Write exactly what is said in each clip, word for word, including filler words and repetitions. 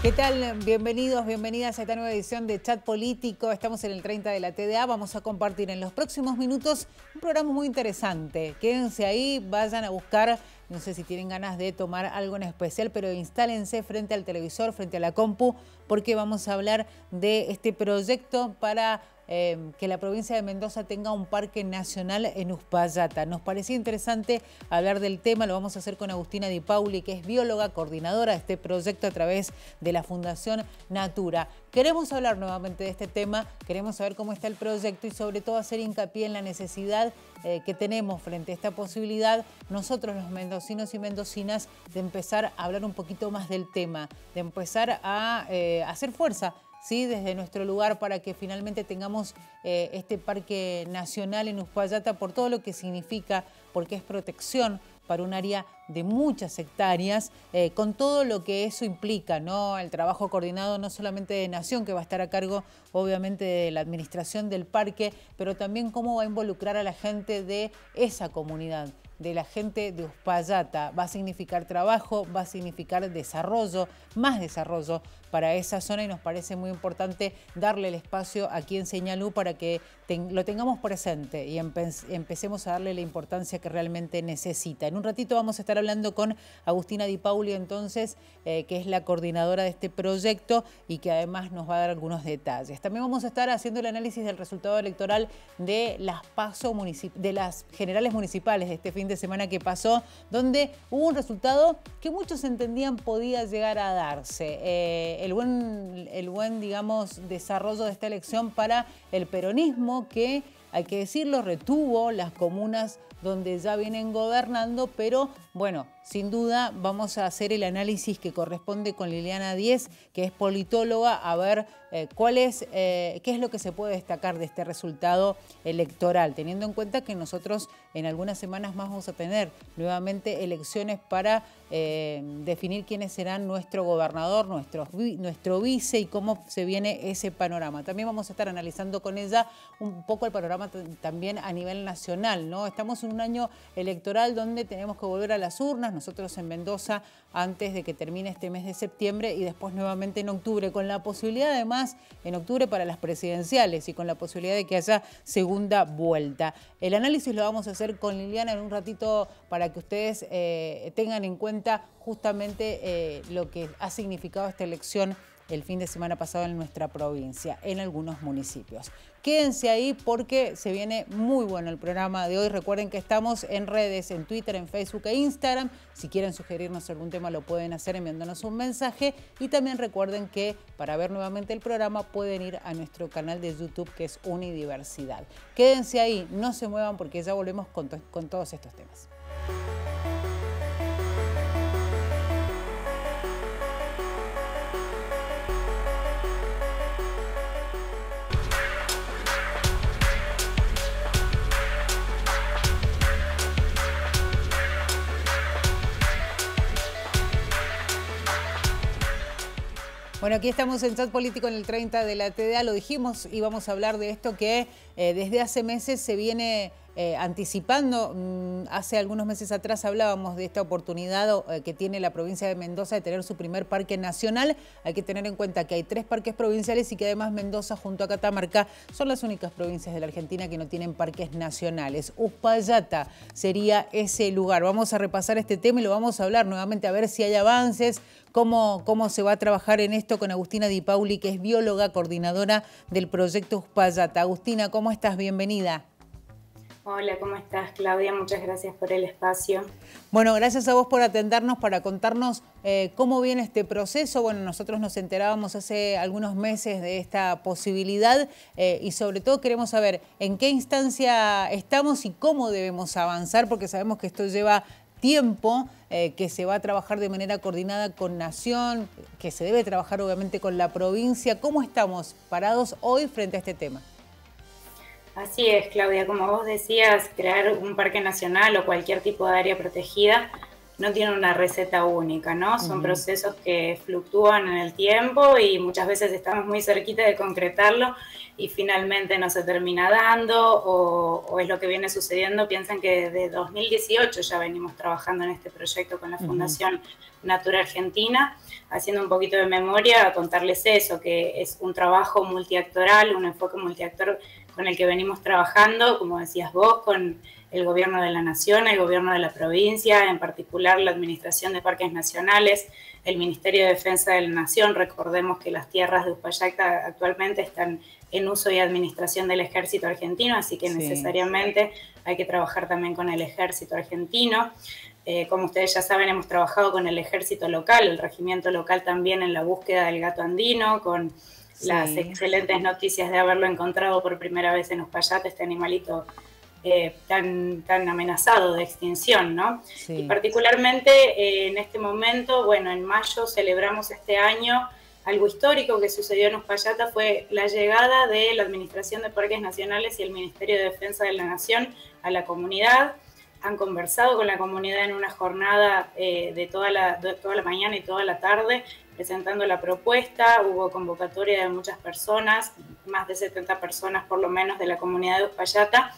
¿Qué tal? Bienvenidos, bienvenidas a esta nueva edición de Chat Político. Estamos en el treinta de la T D A. Vamos a compartir en los próximos minutos un programa muy interesante. Quédense ahí, vayan a buscar, no sé si tienen ganas de tomar algo en especial, pero instálense frente al televisor, frente a la compu, porque vamos a hablar de este proyecto para Eh, que la provincia de Mendoza tenga un parque nacional en Uspallata. Nos parecía interesante hablar del tema, lo vamos a hacer con Agustina Di Pauli, que es bióloga, coordinadora de este proyecto a través de la Fundación Natura. Queremos hablar nuevamente de este tema, queremos saber cómo está el proyecto y sobre todo hacer hincapié en la necesidad eh, que tenemos frente a esta posibilidad, nosotros los mendocinos y mendocinas, de empezar a hablar un poquito más del tema, de empezar a eh, hacer fuerza, ¿sí?, desde nuestro lugar para que finalmente tengamos eh, este parque nacional en Uspallata por todo lo que significa, porque es protección para un área de muchas hectáreas, eh, con todo lo que eso implica, ¿no? El trabajo coordinado no solamente de Nación, que va a estar a cargo obviamente de la administración del parque, pero también cómo va a involucrar a la gente de esa comunidad, de la gente de Uspallata. Va a significar trabajo, va a significar desarrollo, más desarrollo para esa zona, y nos parece muy importante darle el espacio aquí en Señalú para que ten, lo tengamos presente y empe empecemos a darle la importancia que realmente necesita. En un ratito vamos a estar hablando con Agustina Di Pauli, entonces, eh, que es la coordinadora de este proyecto y que además nos va a dar algunos detalles. También vamos a estar haciendo el análisis del resultado electoral de las PASO de las generales municipales de este fin de semana que pasó, donde hubo un resultado que muchos entendían podía llegar a darse. Eh, el buen, el buen, digamos, desarrollo de esta elección para el peronismo, que, hay que decirlo, retuvo las comunas donde ya vienen gobernando, pero bueno, sin duda vamos a hacer el análisis que corresponde con Liliana Díez, que es politóloga, a ver eh, cuál es, eh, qué es lo que se puede destacar de este resultado electoral, teniendo en cuenta que nosotros en algunas semanas más vamos a tener nuevamente elecciones para eh, definir quiénes serán nuestro gobernador, nuestro, nuestro vice y cómo se viene ese panorama. También vamos a estar analizando con ella un poco el panorama también a nivel nacional, ¿no? Estamos en un año electoral donde tenemos que volver a las urnas, nosotros en Mendoza antes de que termine este mes de septiembre y después nuevamente en octubre, con la posibilidad además en octubre para las presidenciales y con la posibilidad de que haya segunda vuelta. El análisis lo vamos a hacer con Liliana en un ratito para que ustedes eh, tengan en cuenta justamente eh, lo que ha significado esta elección el fin de semana pasado en nuestra provincia, en algunos municipios. Quédense ahí porque se viene muy bueno el programa de hoy. Recuerden que estamos en redes, en Twitter, en Facebook e Instagram. Si quieren sugerirnos algún tema lo pueden hacer enviándonos un mensaje. Y también recuerden que para ver nuevamente el programa pueden ir a nuestro canal de YouTube, que es Unidiversidad. Quédense ahí, no se muevan porque ya volvemos con, to- con todos estos temas. Bueno, aquí estamos en Chat Político en el treinta de la T D A, lo dijimos y vamos a hablar de esto que eh, desde hace meses se viene eh, anticipando. Mm, hace algunos meses atrás hablábamos de esta oportunidad eh, que tiene la provincia de Mendoza de tener su primer parque nacional. Hay que tener en cuenta que hay tres parques provinciales y que además Mendoza junto a Catamarca son las únicas provincias de la Argentina que no tienen parques nacionales. Uspallata sería ese lugar. Vamos a repasar este tema y lo vamos a hablar nuevamente a ver si hay avances, Cómo, cómo se va a trabajar en esto con Agustina Di Pauli, que es bióloga, coordinadora del proyecto Uspallata. Agustina, ¿cómo estás? Bienvenida. Hola, ¿cómo estás, Claudia? Muchas gracias por el espacio. Bueno, gracias a vos por atendernos para contarnos eh, cómo viene este proceso. Bueno, nosotros nos enterábamos hace algunos meses de esta posibilidad eh, y sobre todo queremos saber en qué instancia estamos y cómo debemos avanzar, porque sabemos que esto lleva tiempo, eh, que se va a trabajar de manera coordinada con Nación, que se debe trabajar obviamente con la provincia. ¿Cómo estamos parados hoy frente a este tema? Así es, Claudia. Como vos decías, crear un parque nacional o cualquier tipo de área protegida no tiene una receta única, ¿no? Son uh-huh. procesos que fluctúan en el tiempo y muchas veces estamos muy cerquita de concretarlo y finalmente no se termina dando o, o es lo que viene sucediendo. Piensan que desde dos mil dieciocho ya venimos trabajando en este proyecto con la Fundación uh-huh. Natura Argentina, haciendo un poquito de memoria, contarles eso, que es un trabajo multiactoral, un enfoque multiactor con el que venimos trabajando, como decías vos, con el gobierno de la nación, el gobierno de la provincia, en particular la Administración de Parques Nacionales, el Ministerio de Defensa de la Nación. Recordemos que las tierras de Uspallata actualmente están en uso y administración del Ejército Argentino, así que sí. necesariamente hay que trabajar también con el Ejército Argentino. Eh, como ustedes ya saben, hemos trabajado con el Ejército Local, el Regimiento Local también en la búsqueda del gato andino, con sí. las excelentes noticias de haberlo encontrado por primera vez en Uspallata, este animalito Eh, tan, tan amenazado de extinción, ¿no? Sí. Y particularmente eh, en este momento, bueno, en mayo celebramos este año algo histórico que sucedió en Uspallata, fue la llegada de la Administración de Parques Nacionales y el Ministerio de Defensa de la Nación a la comunidad. Han conversado con la comunidad en una jornada eh, de, toda la, de toda la mañana y toda la tarde, presentando la propuesta. Hubo convocatoria de muchas personas, más de setenta personas por lo menos de la comunidad de Uspallata.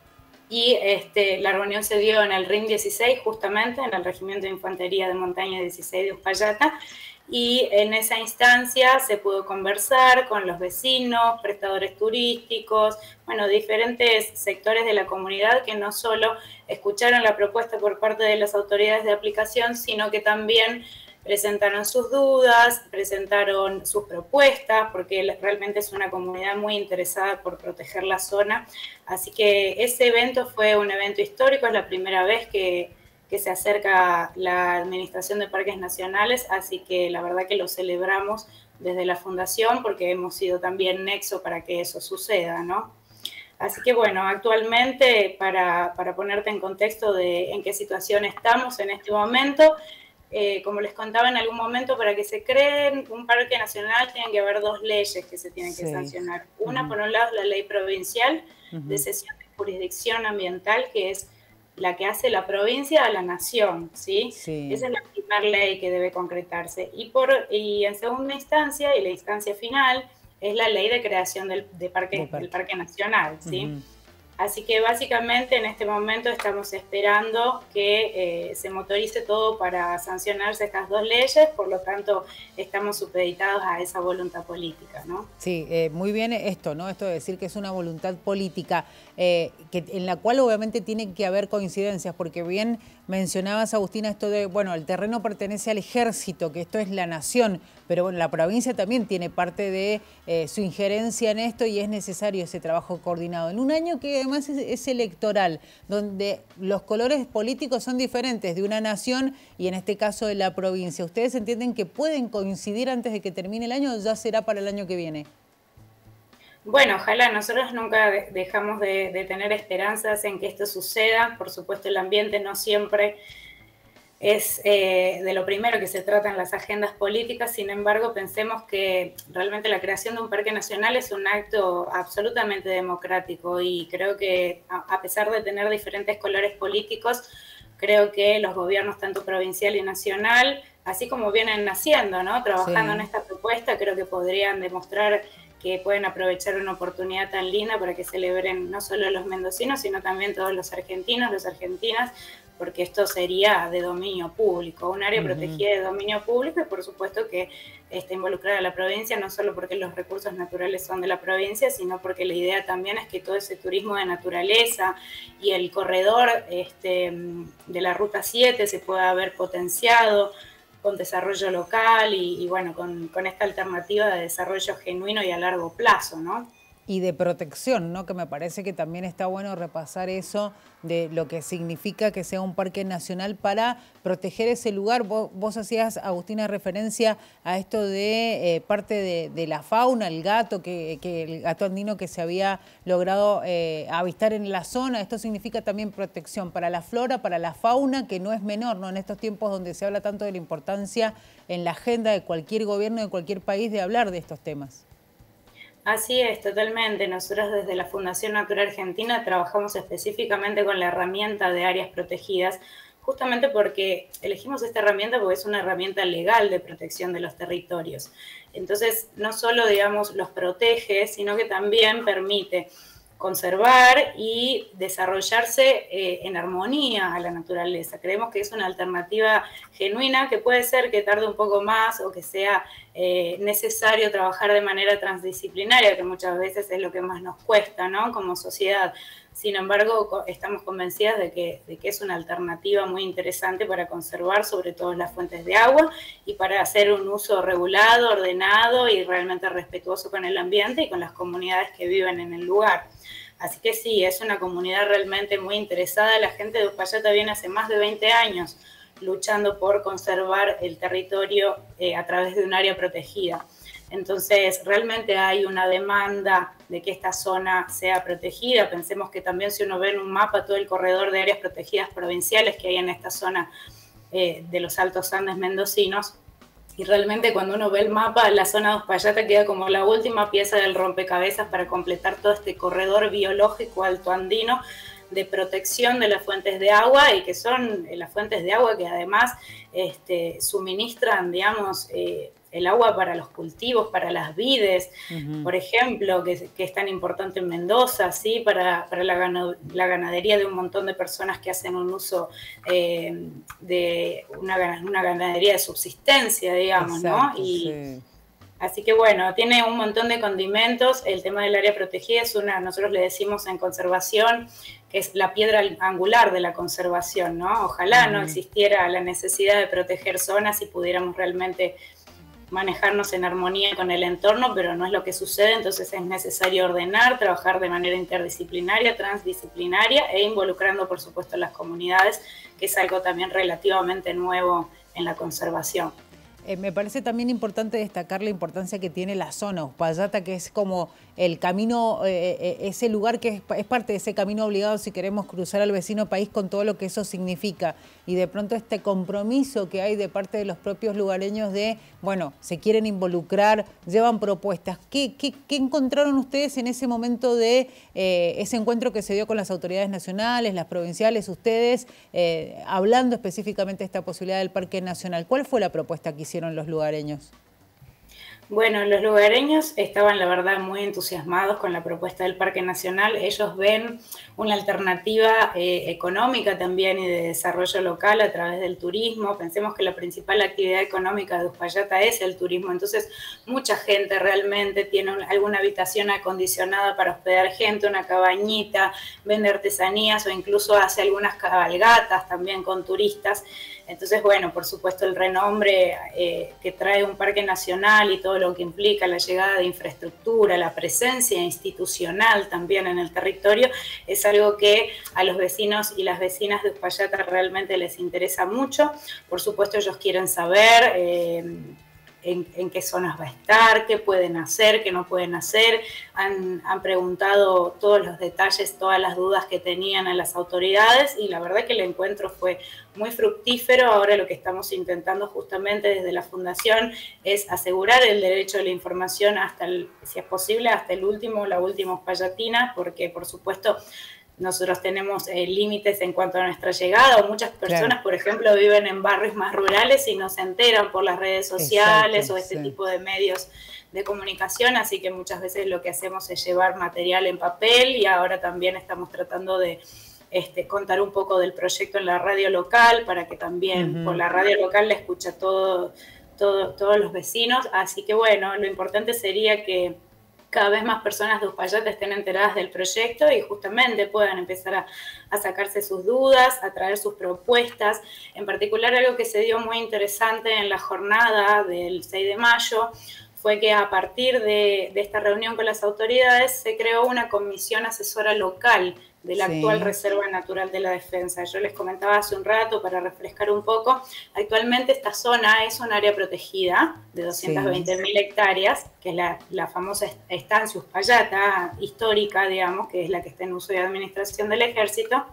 Y este, la reunión se dio en el R I M dieciséis, justamente, en el Regimiento de Infantería de Montaña dieciséis de Uspallata, y en esa instancia se pudo conversar con los vecinos, prestadores turísticos, bueno, diferentes sectores de la comunidad que no solo escucharon la propuesta por parte de las autoridades de aplicación, sino que también presentaron sus dudas, presentaron sus propuestas, porque realmente es una comunidad muy interesada por proteger la zona. Así que ese evento fue un evento histórico, es la primera vez que, que se acerca la Administración de Parques Nacionales, así que la verdad que lo celebramos desde la Fundación, porque hemos sido también nexo para que eso suceda, ¿no? Así que bueno, actualmente, para, para ponerte en contexto de en qué situación estamos en este momento, Eh, como les contaba en algún momento, para que se creen un parque nacional tienen que haber dos leyes que se tienen que sí. sancionar. Una, uh-huh. por un lado, es la ley provincial uh-huh. de cesión de jurisdicción ambiental, que es la que hace la provincia a la nación, ¿sí? sí. Esa es la primera ley que debe concretarse. Y, por, y en segunda instancia, y la instancia final, es la ley de creación del, de parque, de parque. del Parque Nacional, ¿sí? Uh-huh. Así que básicamente en este momento estamos esperando que eh, se motorice todo para sancionarse estas dos leyes, por lo tanto estamos supeditados a esa voluntad política, ¿no? Sí, eh, muy bien esto, ¿no? Esto de decir que es una voluntad política, eh, que, en la cual obviamente tienen que haber coincidencias, porque bien mencionabas, Agustina, esto de, bueno, el terreno pertenece al ejército, que esto es la nación, pero bueno, la provincia también tiene parte de eh, su injerencia en esto y es necesario ese trabajo coordinado. En un año que además es, es electoral, donde los colores políticos son diferentes de una nación y en este caso de la provincia, ¿ustedes entienden que pueden coincidir antes de que termine el año o ya será para el año que viene? Bueno, ojalá, nosotros nunca dejamos de, de tener esperanzas en que esto suceda. Por supuesto, el ambiente no siempre es eh, de lo primero que se trata en las agendas políticas. Sin embargo, pensemos que realmente la creación de un parque nacional es un acto absolutamente democrático y creo que a, a pesar de tener diferentes colores políticos, creo que los gobiernos tanto provincial y nacional, así como vienen naciendo, ¿no? Trabajando sí. en esta propuesta, creo que podrían demostrar que pueden aprovechar una oportunidad tan linda para que celebren no solo los mendocinos, sino también todos los argentinos, las argentinas, porque esto sería de dominio público, un área uh-huh. protegida de dominio público y por supuesto que está involucrada la provincia, no solo porque los recursos naturales son de la provincia, sino porque la idea también es que todo ese turismo de naturaleza y el corredor este, de la Ruta siete se pueda haber potenciado con desarrollo local y, y bueno, con, con esta alternativa de desarrollo genuino y a largo plazo, ¿no? Y de protección, ¿no? Que me parece que también está bueno repasar eso de lo que significa que sea un parque nacional para proteger ese lugar. Vos, vos hacías, Agustina, referencia a esto de eh, parte de, de la fauna, el gato, que, que el gato andino que se había logrado eh, avistar en la zona. Esto significa también protección para la flora, para la fauna, que no es menor, ¿no? En estos tiempos donde se habla tanto de la importancia en la agenda de cualquier gobierno de cualquier país de hablar de estos temas. Así es, totalmente. Nosotros desde la Fundación Natura Argentina trabajamos específicamente con la herramienta de áreas protegidas justamente porque elegimos esta herramienta porque es una herramienta legal de protección de los territorios. Entonces, no solo, digamos, los protege, sino que también permite conservar y desarrollarse eh, en armonía a la naturaleza. Creemos que es una alternativa genuina, que puede ser que tarde un poco más o que sea eh, necesario trabajar de manera transdisciplinaria, que muchas veces es lo que más nos cuesta, ¿no?, como sociedad. Sin embargo, estamos convencidas de que, de que es una alternativa muy interesante para conservar sobre todo las fuentes de agua y para hacer un uso regulado, ordenado y realmente respetuoso con el ambiente y con las comunidades que viven en el lugar. Así que sí, es una comunidad realmente muy interesada. La gente de Uspallata viene hace más de veinte años luchando por conservar el territorio eh, a través de un área protegida. Entonces, realmente hay una demanda de que esta zona sea protegida. Pensemos que también si uno ve en un mapa todo el corredor de áreas protegidas provinciales que hay en esta zona eh, de los Altos Andes mendocinos, y realmente cuando uno ve el mapa, la zona de Uspallata queda como la última pieza del rompecabezas para completar todo este corredor biológico altoandino de protección de las fuentes de agua, y que son las fuentes de agua que además este, suministran, digamos, eh, el agua para los cultivos, para las vides, uh-huh. por ejemplo, que, que es tan importante en Mendoza, ¿sí? para, para la, gano, la ganadería de un montón de personas que hacen un uso eh, de una, una ganadería de subsistencia, digamos, Exacto, ¿no? Y, sí. Así que bueno, tiene un montón de condimentos. El tema del área protegida es una, nosotros le decimos en conservación, que es la piedra angular de la conservación, ¿no? Ojalá uh-huh. no existiera la necesidad de proteger zonas y pudiéramos realmente manejarnos en armonía con el entorno, pero no es lo que sucede. Entonces es necesario ordenar, trabajar de manera interdisciplinaria, transdisciplinaria e involucrando, por supuesto, a las comunidades, que es algo también relativamente nuevo en la conservación. Eh, me parece también importante destacar la importancia que tiene la zona Uspallata, que es como el camino, eh, ese lugar que es, es parte de ese camino obligado si queremos cruzar al vecino país con todo lo que eso significa. Y de pronto este compromiso que hay de parte de los propios lugareños de, bueno, se quieren involucrar, llevan propuestas. ¿Qué, qué, qué encontraron ustedes en ese momento de eh, ese encuentro que se dio con las autoridades nacionales, las provinciales, ustedes, eh, hablando específicamente de esta posibilidad del Parque Nacional? ¿Cuál fue la propuesta que hicieron los lugareños? Bueno, los lugareños estaban, la verdad, muy entusiasmados con la propuesta del Parque Nacional. Ellos ven una alternativa eh, económica también y de desarrollo local a través del turismo. Pensemos que la principal actividad económica de Uspallata es el turismo. Entonces, mucha gente realmente tiene un, alguna habitación acondicionada para hospedar gente, una cabañita, vende artesanías o incluso hace algunas cabalgatas también con turistas. Entonces, bueno, por supuesto, el renombre eh, que trae un parque nacional y todo lo que implica la llegada de infraestructura, la presencia institucional también en el territorio, es algo que a los vecinos y las vecinas de Uspallata realmente les interesa mucho. Por supuesto, ellos quieren saber eh, En, en qué zonas va a estar, qué pueden hacer, qué no pueden hacer. Han, han preguntado todos los detalles, todas las dudas que tenían a las autoridades, y la verdad que el encuentro fue muy fructífero. Ahora lo que estamos intentando justamente desde la Fundación es asegurar el derecho a la información hasta, el, si es posible, hasta el último, la última uspallatina, porque por supuesto nosotros tenemos eh, límites en cuanto a nuestra llegada, o muchas personas, claro, por ejemplo, viven en barrios más rurales y no se enteran por las redes sociales. Exacto, o este sí. tipo de medios de comunicación, así que muchas veces lo que hacemos es llevar material en papel, y ahora también estamos tratando de este, contar un poco del proyecto en la radio local, para que también uh-huh. por la radio local la escucha todo, todo, todos los vecinos. Así que bueno, lo importante sería que cada vez más personas de Uspallata estén enteradas del proyecto y justamente puedan empezar a, a sacarse sus dudas, a traer sus propuestas. En particular, algo que se dio muy interesante en la jornada del seis de mayo fue que a partir de, de esta reunión con las autoridades se creó una comisión asesora local de la sí. actual Reserva Natural de la Defensa. Yo les comentaba hace un rato, para refrescar un poco, actualmente esta zona es un área protegida de doscientas veinte mil sí. hectáreas, que es la, la famosa estancia Uspallata histórica, digamos, que es la que está en uso y administración del Ejército,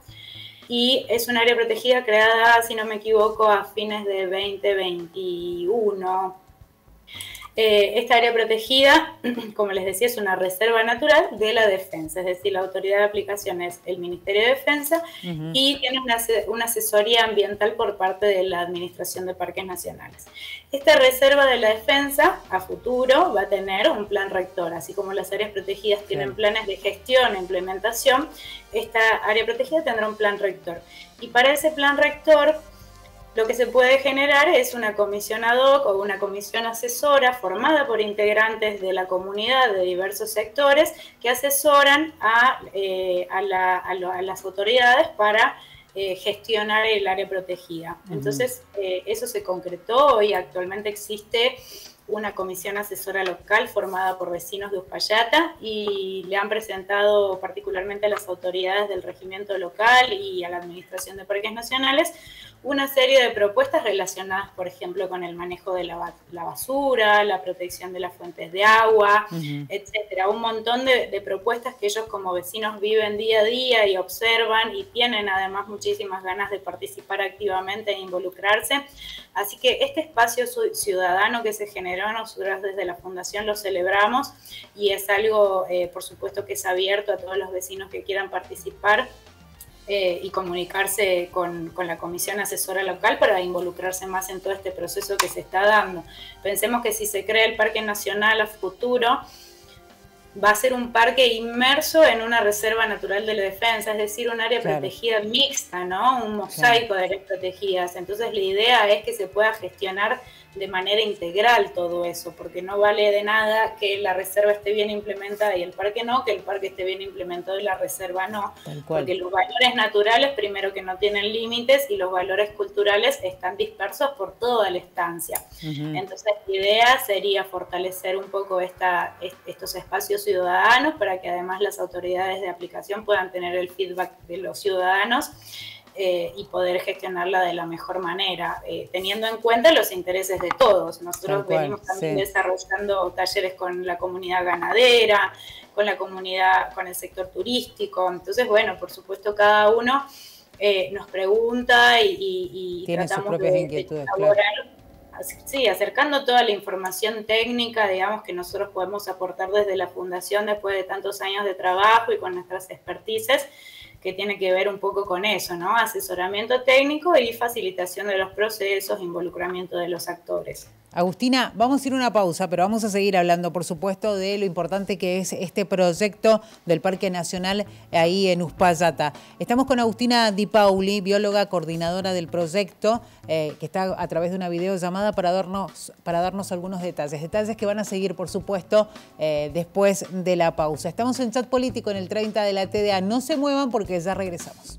y es un área protegida creada, si no me equivoco, a fines de veinte veintiuno. Eh, esta área protegida, como les decía, es una reserva natural de la defensa, es decir, la autoridad de aplicación es el Ministerio de Defensa uh-huh. y tiene una, una asesoría ambiental por parte de la Administración de Parques Nacionales. Esta reserva de la defensa, a futuro, va a tener un plan rector, así como las áreas protegidas sí. tienen planes de gestión e implementación, esta área protegida tendrá un plan rector. Y para ese plan rector, lo que se puede generar es una comisión ad hoc o una comisión asesora formada por integrantes de la comunidad de diversos sectores que asesoran a, eh, a, la, a, lo, a las autoridades para eh, gestionar el área protegida. Uh-huh. Entonces, eh, eso se concretó y actualmente existe una comisión asesora local formada por vecinos de Uspallata y le han presentado particularmente a las autoridades del regimiento local y a la Administración de Parques Nacionales una serie de propuestas relacionadas, por ejemplo, con el manejo de la, la basura, la protección de las fuentes de agua, uh-huh. etcétera. Un montón de, de propuestas que ellos como vecinos viven día a día y observan y tienen además muchísimas ganas de participar activamente e involucrarse. Así que este espacio ciudadano que se generó, nosotros desde la Fundación lo celebramos y es algo, eh, por supuesto, que es abierto a todos los vecinos que quieran participar. Eh, y comunicarse con, con la comisión asesora local para involucrarse más en todo este proceso que se está dando. Pensemos que si se crea el Parque Nacional a futuro, va a ser un parque inmerso en una reserva natural de la defensa, es decir, un área claro. protegida mixta, ¿no? Un mosaico claro. de áreas protegidas. Entonces la idea es que se pueda gestionar de manera integral todo eso, porque no vale de nada que la reserva esté bien implementada y el parque no, que el parque esté bien implementado y la reserva no, porque los valores naturales, primero que no tienen límites, y los valores culturales están dispersos por toda la estancia. Uh-huh. Entonces la idea sería fortalecer un poco esta, estos espacios ciudadanos para que además las autoridades de aplicación puedan tener el feedback de los ciudadanos Eh, y poder gestionarla de la mejor manera, eh, teniendo en cuenta los intereses de todos. Nosotros cual, venimos también sí. desarrollando talleres con la comunidad ganadera, con la comunidad, con el sector turístico. Entonces, bueno, por supuesto, cada uno eh, nos pregunta y, y, y tiene tratamos sus propias de, inquietudes, de elaborar, claro. Sí, acercando toda la información técnica, digamos, que nosotros podemos aportar desde la Fundación después de tantos años de trabajo y con nuestras expertices, que tiene que ver un poco con eso, ¿no? Asesoramiento técnico y facilitación de los procesos, involucramiento de los actores. Agustina, vamos a ir a una pausa, pero vamos a seguir hablando, por supuesto, de lo importante que es este proyecto del Parque Nacional ahí en Uspallata. Estamos con Agustina Di Pauli, bióloga coordinadora del proyecto, eh, que está a través de una videollamada para darnos, para darnos algunos detalles. Detalles que van a seguir, por supuesto, eh, después de la pausa. Estamos en Chat Político en el treinta de la T D A. No se muevan porque ya regresamos.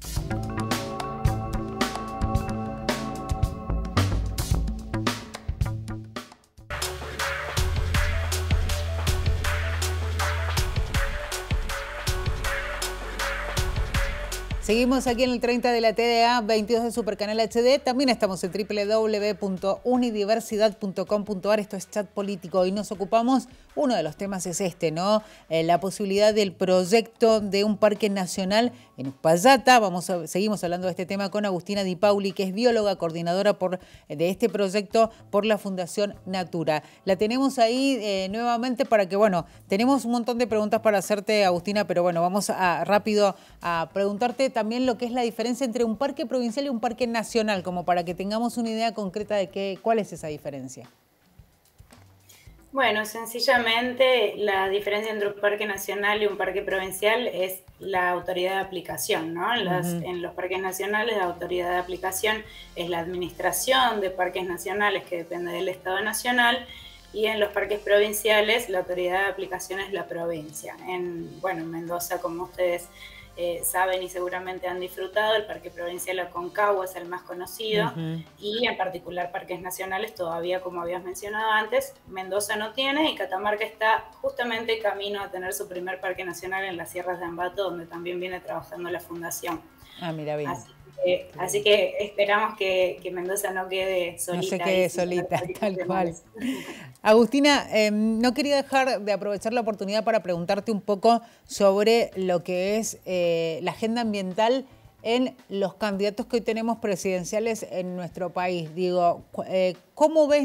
Seguimos aquí en el treinta de la T D A, veintidós de Supercanal H D. También estamos en doble u doble u doble u punto unidiversidad punto com punto a r. Esto es Chat Político y nos ocupamos, uno de los temas es este, ¿no? Eh, la posibilidad del proyecto de un parque nacional en Uspallata. Vamos a, seguimos hablando de este tema con Agustina Di Pauli, que es bióloga coordinadora por, de este proyecto por la Fundación Natura. La tenemos ahí eh, nuevamente para que, bueno, tenemos un montón de preguntas para hacerte, Agustina, pero bueno, vamos a rápido a preguntarte también lo que es la diferencia entre un parque provincial y un parque nacional, como para que tengamos una idea concreta de qué, cuál es esa diferencia. Bueno, sencillamente la diferencia entre un parque nacional y un parque provincial es la autoridad de aplicación, ¿no? Las, uh-huh. En los parques nacionales la autoridad de aplicación es la administración de parques nacionales, que depende del Estado Nacional, y en los parques provinciales la autoridad de aplicación es la provincia. En, bueno, en Mendoza, como ustedes Eh, saben y seguramente han disfrutado, el Parque Provincial Aconcagua es el más conocido, uh-huh. y en particular parques nacionales todavía, como habías mencionado antes, Mendoza no tiene, y Catamarca está justamente camino a tener su primer parque nacional en las Sierras de Ambato, donde también viene trabajando la Fundación. Ah, mira bien. Así que, así que esperamos que, que Mendoza no quede solita. No se quede solita, tal cual. Agustina, eh, no quería dejar de aprovechar la oportunidad para preguntarte un poco sobre lo que es eh, la agenda ambiental en los candidatos que hoy tenemos presidenciales en nuestro país. Digo, eh, ¿cómo ves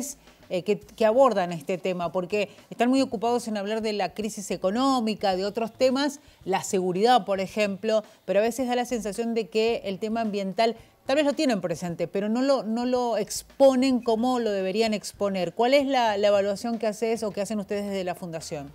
eh, que, que abordan este tema, porque están muy ocupados en hablar de la crisis económica, de otros temas, la seguridad, por ejemplo, pero a veces da la sensación de que el tema ambiental tal vez lo tienen presente, pero no lo, no lo exponen como lo deberían exponer. ¿Cuál es la, la evaluación que haces o que hacen ustedes desde la Fundación?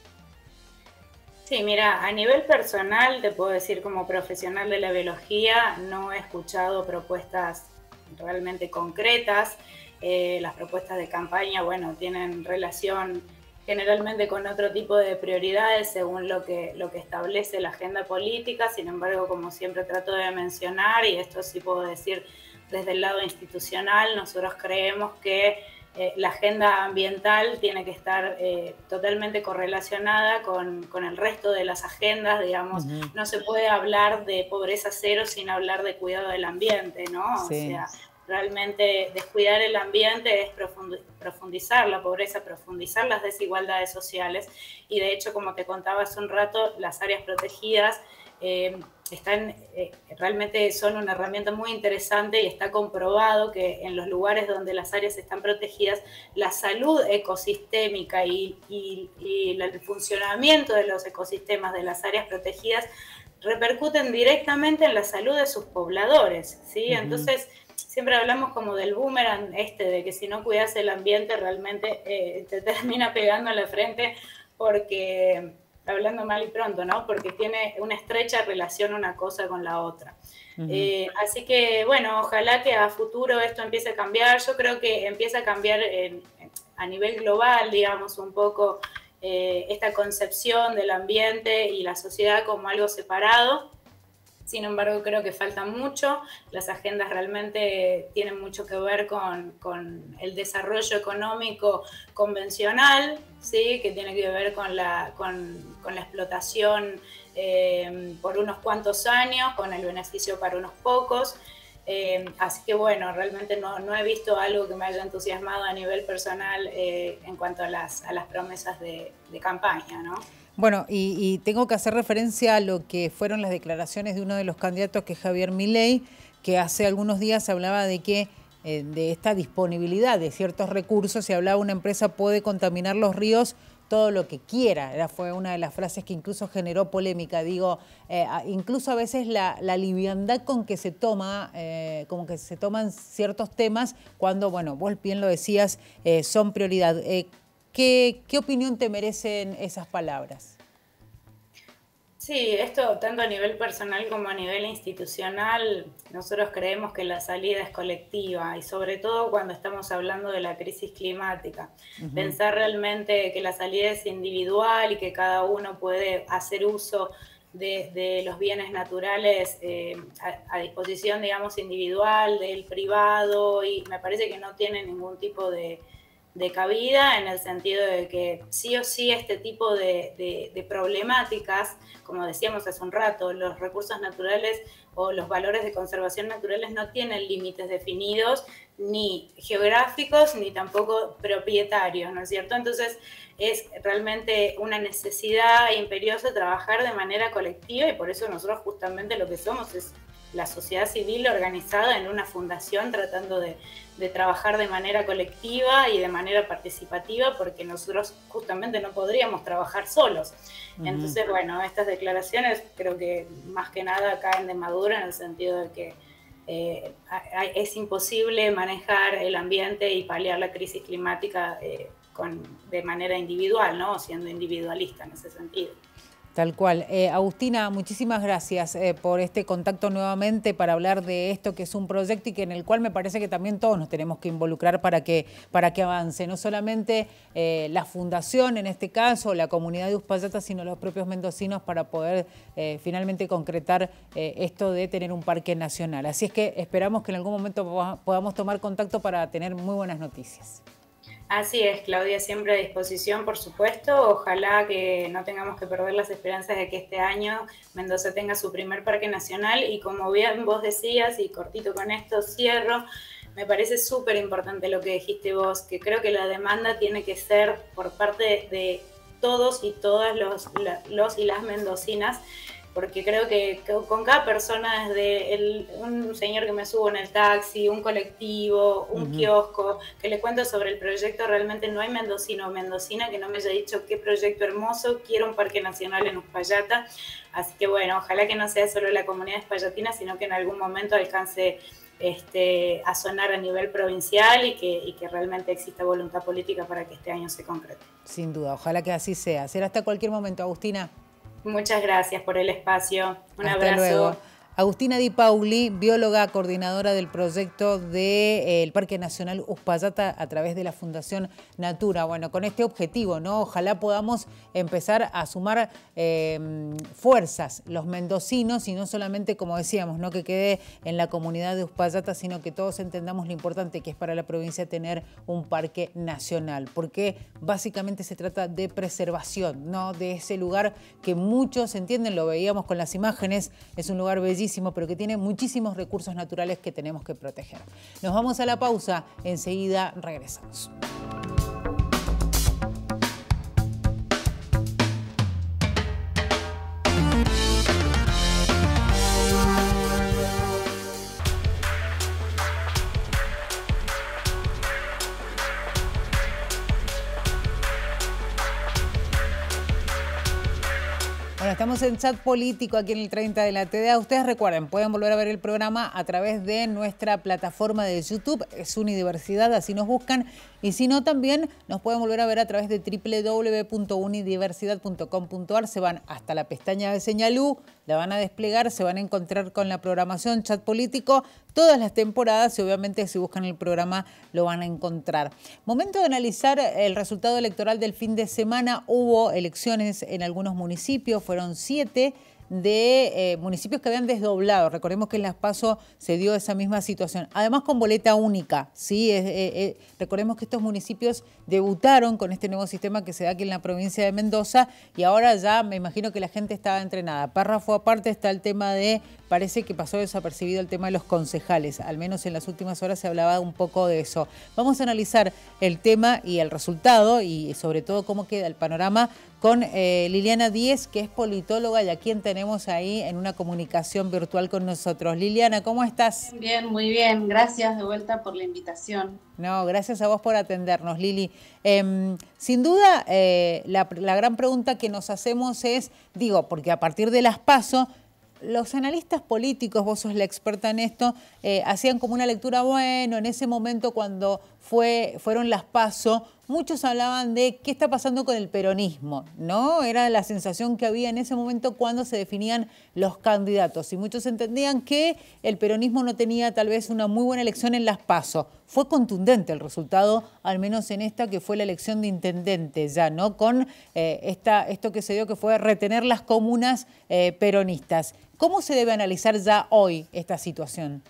Sí, mira, a nivel personal, te puedo decir como profesional de la biología, no he escuchado propuestas realmente concretas. Eh, las propuestas de campaña, bueno, tienen relación generalmente con otro tipo de prioridades según lo que, lo que establece la agenda política. Sin embargo, como siempre trato de mencionar, y esto sí puedo decir desde el lado institucional, nosotros creemos que eh, la agenda ambiental tiene que estar eh, totalmente correlacionada con, con el resto de las agendas, digamos. Uh-huh. No se puede hablar de pobreza cero sin hablar de cuidado del ambiente, ¿no? Sí. O sea, realmente descuidar el ambiente es profundizar la pobreza, profundizar las desigualdades sociales, y de hecho, como te contaba hace un rato, las áreas protegidas eh, están, eh, realmente son una herramienta muy interesante, y está comprobado que en los lugares donde las áreas están protegidas, la salud ecosistémica y, y, y el funcionamiento de los ecosistemas de las áreas protegidas repercuten directamente en la salud de sus pobladores, ¿sí? Uh-huh. Entonces, siempre hablamos como del boomerang este, de que si no cuidas el ambiente realmente eh, te termina pegando en la frente, porque, hablando mal y pronto, ¿no? Porque tiene una estrecha relación una cosa con la otra. Uh-huh. eh, así que, bueno, ojalá que a futuro esto empiece a cambiar. Yo creo que empieza a cambiar en, a nivel global, digamos, un poco eh, esta concepción del ambiente y la sociedad como algo separado. Sin embargo, creo que falta mucho. Las agendas realmente tienen mucho que ver con, con el desarrollo económico convencional, ¿sí? Que tiene que ver con la, con, con la explotación eh, por unos cuantos años, con el beneficio para unos pocos. Eh, así que bueno, realmente no, no he visto algo que me haya entusiasmado a nivel personal eh, en cuanto a las, a las promesas de, de campaña, ¿no? Bueno, y, y tengo que hacer referencia a lo que fueron las declaraciones de uno de los candidatos, que es Javier Milei, que hace algunos días hablaba de que eh, de esta disponibilidad de ciertos recursos, y hablaba una empresa puede contaminar los ríos todo lo que quiera. Era, fue una de las frases que incluso generó polémica. Digo, eh, incluso a veces la, la liviandad con que se toma, eh, como que se toman ciertos temas cuando, bueno, vos bien lo decías, eh, son prioridad. Eh, ¿Qué, ¿Qué opinión te merecen esas palabras? Sí, esto tanto a nivel personal como a nivel institucional, nosotros creemos que la salida es colectiva, y sobre todo cuando estamos hablando de la crisis climática. Uh-huh. Pensar realmente que la salida es individual y que cada uno puede hacer uso de, de los bienes naturales eh, a, a disposición, digamos, individual, del privado, y me parece que no tiene ningún tipo de... de cabida, en el sentido de que sí o sí este tipo de, de, de problemáticas, como decíamos hace un rato, los recursos naturales o los valores de conservación naturales no tienen límites definidos, ni geográficos, ni tampoco propietarios, ¿no es cierto? Entonces es realmente una necesidad imperiosa trabajar de manera colectiva, y por eso nosotros justamente lo que somos es la sociedad civil organizada en una fundación, tratando de, de trabajar de manera colectiva y de manera participativa, porque nosotros justamente no podríamos trabajar solos. Uh-huh. Entonces, bueno, estas declaraciones creo que más que nada caen de madura, en el sentido de que eh, es imposible manejar el ambiente y paliar la crisis climática eh, con, de manera individual, ¿no? Siendo individualista en ese sentido. Tal cual. Eh, Agustina, muchísimas gracias eh, por este contacto nuevamente para hablar de esto, que es un proyecto y que en el cual me parece que también todos nos tenemos que involucrar para que, para que avance. No solamente eh, la fundación, en este caso, la comunidad de Uspallata, sino los propios mendocinos, para poder eh, finalmente concretar eh, esto de tener un parque nacional. Así es que esperamos que en algún momento podamos tomar contacto para tener muy buenas noticias. Así es, Claudia, siempre a disposición, por supuesto. Ojalá que no tengamos que perder las esperanzas de que este año Mendoza tenga su primer parque nacional, y como bien vos decías, y cortito con esto cierro, me parece súper importante lo que dijiste vos, que creo que la demanda tiene que ser por parte de todos y todas los, los y las mendocinas, porque creo que con cada persona, desde el, un señor que me subo en el taxi, un colectivo, un uh-huh. kiosco, que le cuento sobre el proyecto, realmente no hay mendocino o mendocina que no me haya dicho qué proyecto hermoso, quiero un parque nacional en Uspallata. Así que bueno, ojalá que no sea solo la comunidad espallatina, sino que en algún momento alcance este, a sonar a nivel provincial y que, y que realmente exista voluntad política para que este año se concrete. Sin duda, ojalá que así sea. Será hasta cualquier momento, Agustina. Muchas gracias por el espacio. Un Hasta abrazo. Luego. Agustina Di Pauli, bióloga coordinadora del proyecto del de, eh, Parque Nacional Uspallata a través de la Fundación Natura. Bueno, con este objetivo, ¿no? Ojalá podamos empezar a sumar eh, fuerzas los mendocinos y no solamente, como decíamos, no que quede en la comunidad de Uspallata, sino que todos entendamos lo importante que es para la provincia tener un parque nacional, porque básicamente se trata de preservación, ¿no? De ese lugar que muchos entienden, lo veíamos con las imágenes, es un lugar bellísimo, pero que tiene muchísimos recursos naturales que tenemos que proteger. Nos vamos a la pausa, enseguida regresamos. Bueno, estamos en Chat Político aquí en el treinta de la T D A. Ustedes recuerden, pueden volver a ver el programa a través de nuestra plataforma de YouTube, es Unidiversidad, así nos buscan. Y si no, también nos pueden volver a ver a través de doble u doble u doble u punto unidiversidad punto com punto a r. Se van hasta la pestaña de Señal U, la van a desplegar, se van a encontrar con la programación Chat Político, todas las temporadas y obviamente si buscan el programa lo van a encontrar. Momento de analizar el resultado electoral del fin de semana. Hubo elecciones en algunos municipios, fueron siete de eh, municipios que habían desdoblado. Recordemos que en Las PASO se dio esa misma situación. Además con boleta única, ¿sí? Eh, eh, recordemos que estos municipios debutaron con este nuevo sistema que se da aquí en la provincia de Mendoza y ahora ya me imagino que la gente estaba entrenada. Párrafo aparte está el tema de, parece que pasó desapercibido el tema de los concejales, al menos en las últimas horas se hablaba un poco de eso. Vamos a analizar el tema y el resultado y sobre todo cómo queda el panorama con eh, Liliana Díez, que es politóloga y a quien tenemos ahí en una comunicación virtual con nosotros. Liliana, ¿cómo estás? Bien, muy bien. Gracias de vuelta por la invitación. No, gracias a vos por atendernos, Lili. Eh, sin duda, eh, la, la gran pregunta que nos hacemos es, digo, porque a partir de las PASO, los analistas políticos, vos sos la experta en esto, eh, hacían como una lectura, bueno, en ese momento cuando fue, fueron las PASO, muchos hablaban de qué está pasando con el peronismo, ¿no? Era la sensación que había en ese momento cuando se definían los candidatos y muchos entendían que el peronismo no tenía tal vez una muy buena elección en las PASO. Fue contundente el resultado, al menos en esta que fue la elección de intendente ya, ¿no? Con eh, esta, esto que se dio que fue retener las comunas eh, peronistas. ¿Cómo se debe analizar ya hoy esta situación?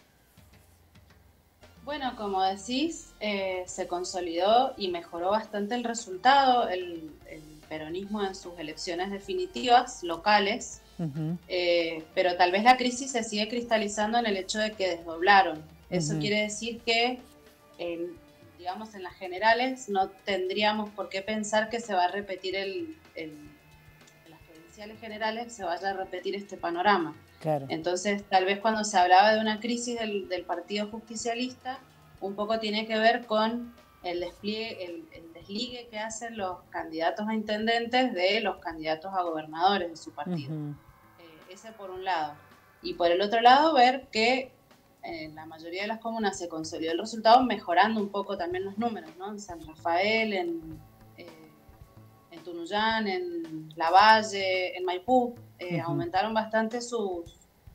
Bueno, como decís, eh, se consolidó y mejoró bastante el resultado, el, el peronismo en sus elecciones definitivas, locales, uh-huh. eh, pero tal vez la crisis se sigue cristalizando en el hecho de que desdoblaron. Eso uh-huh. quiere decir que, en, digamos, en las generales no tendríamos por qué pensar que se va a repetir el, el en las provinciales generales se vaya a repetir este panorama. Claro. Entonces, tal vez cuando se hablaba de una crisis del, del Partido Justicialista, un poco tiene que ver con el despliegue, el, el desligue que hacen los candidatos a intendentes de los candidatos a gobernadores de su partido. Uh-huh. eh, ese por un lado. Y por el otro lado, ver que en la mayoría de las comunas se consolidó el resultado, mejorando un poco también los números, ¿no? En San Rafael, en, eh, en Tunuyán, en Lavalle, en Maipú, eh, uh-huh. aumentaron bastante sus,